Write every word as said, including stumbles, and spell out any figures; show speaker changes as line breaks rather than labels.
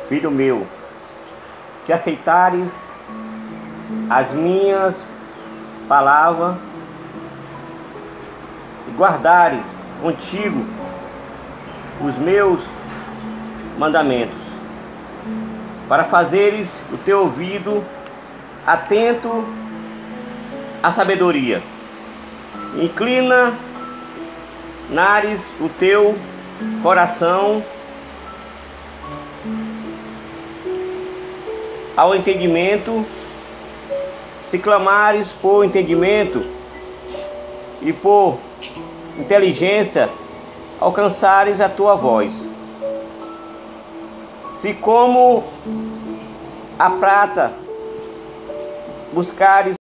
Filho meu, se aceitares as minhas palavras e guardares contigo os meus mandamentos, para fazeres o teu ouvido atento à sabedoria, inclina nares o teu coração ao entendimento, se clamares por entendimento e por inteligência, alcançares a tua voz. Se como a prata buscares